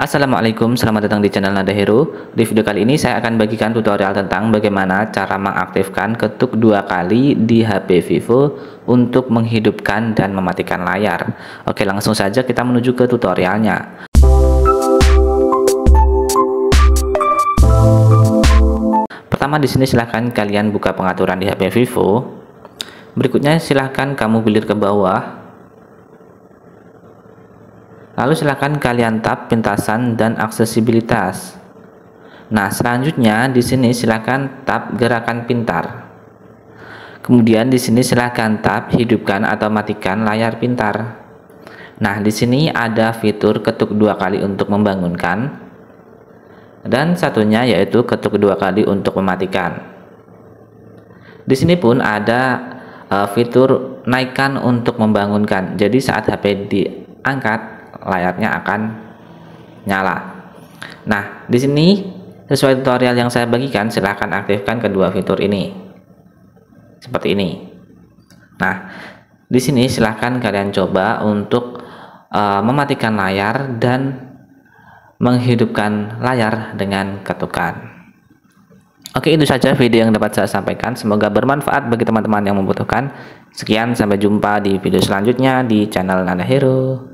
Assalamualaikum, selamat datang di channel Nada Hero. Di video kali ini saya akan bagikan tutorial tentang bagaimana cara mengaktifkan ketuk 2 kali di HP Vivo untuk menghidupkan dan mematikan layar. Oke, langsung saja kita menuju ke tutorialnya. Pertama di sini silahkan kalian buka pengaturan di HP Vivo. Berikutnya silahkan kamu belir ke bawah. Lalu silakan kalian tap pintasan dan aksesibilitas. Nah, selanjutnya di sini silakan tap gerakan pintar. Kemudian di sini silakan tap hidupkan atau matikan layar pintar. Nah, di sini ada fitur ketuk 2 kali untuk membangunkan dan satunya yaitu ketuk 2 kali untuk mematikan. Di sini pun ada fitur naikkan untuk membangunkan. Jadi saat HP diangkat layarnya akan nyala. Nah, di sini sesuai tutorial yang saya bagikan, silahkan aktifkan kedua fitur ini seperti ini. Nah, di sini silahkan kalian coba untuk mematikan layar dan menghidupkan layar dengan ketukan. Oke, itu saja video yang dapat saya sampaikan. Semoga bermanfaat bagi teman-teman yang membutuhkan. Sekian, sampai jumpa di video selanjutnya di channel Nada Hero.